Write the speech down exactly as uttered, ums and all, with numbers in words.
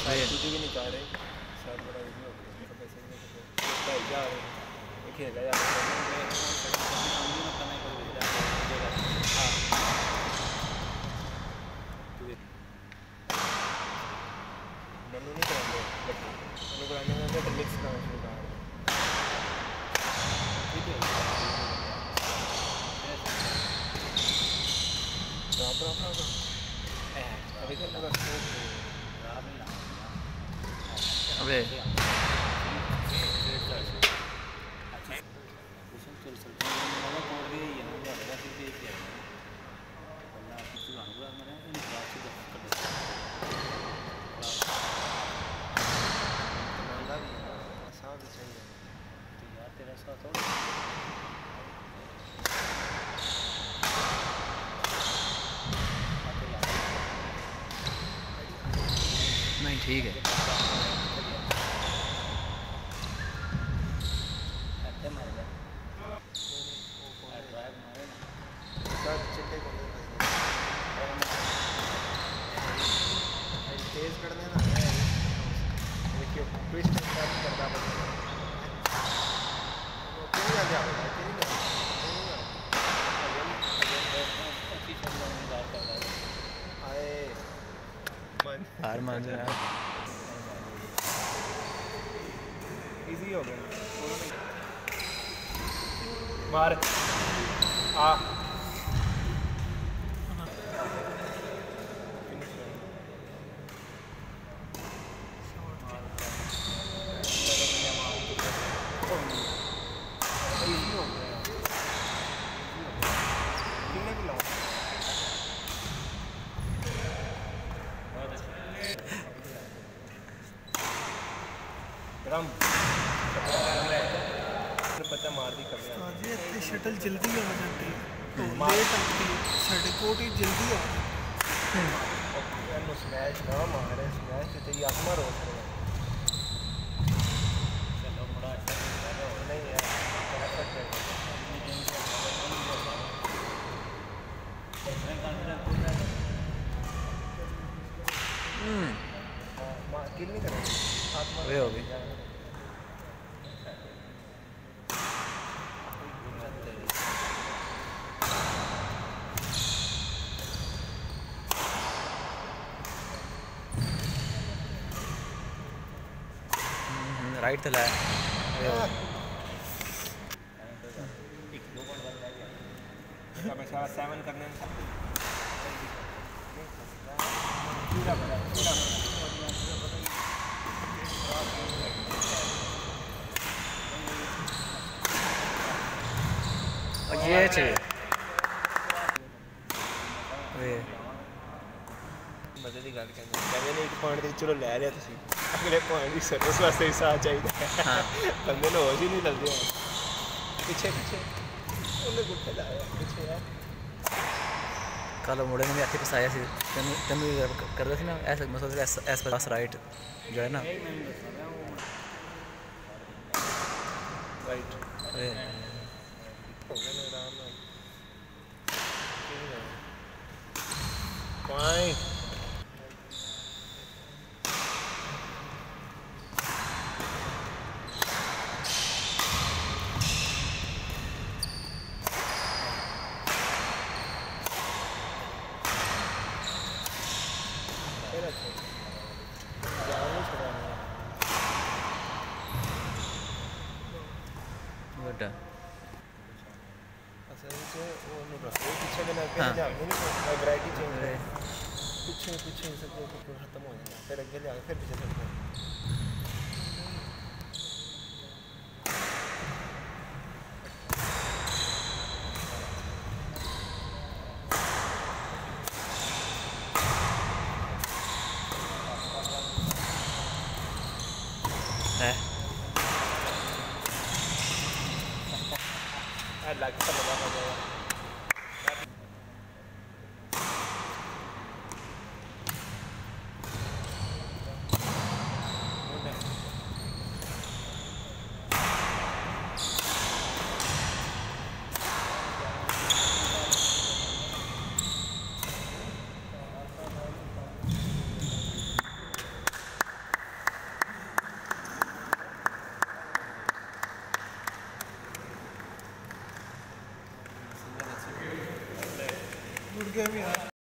तुझे भी नहीं चाह रहे शायद बड़ा इजी हो गया पैसे नहीं भाई जा रहे खेला यार हाँ मनु नहीं कराएंगे मनु कराने में तो मिक्स करना शुरू कर ठीक है प्रॉपर प्रॉपर अभी तो पूरा स्कोप अबे नहीं ठीक है तेज करने ना देखिए ट्विस्ट करता हार मान जाए यार इजी हो गया मार आ पता मार दी कभी जी इतनी शटल जल्दी हो जाती है लेट आती है साढ़े कोट ही जल्दी आ नो स्मैश ना मारे स्मैश ते ये अमर हो रहा चलो बड़ा अच्छा नहीं है परफेक्ट है हम्म मार किल नहीं करेंगे हाथ मार वे हो गई राइट तो लाया हमेशा सेवन करने में ये चाहिए मजे की गल कहते कहते ने एक पॉइंट दे चलो ले लिया तुसी अगले पॉइंट की सर्विस वास्ते ही साथ चाहिए हाँ बंदे ने होश ही नहीं लगते पीछे पीछे उन्हें गुट्टे लाया पीछे यार कल मुड़े ने भी आके फसाया सी तेन तेन कर रहा थी ना ऐसा मतलब एस एस पास राइट जो है ना राइट पॉइंट वैरायटी चेंज है पीछे पीछे सब खत्म हो जाएगा फिर अगले ले आगे फिर पीछे चलते हैं लग तो लगा हो जाएगा टूट गया भी यार।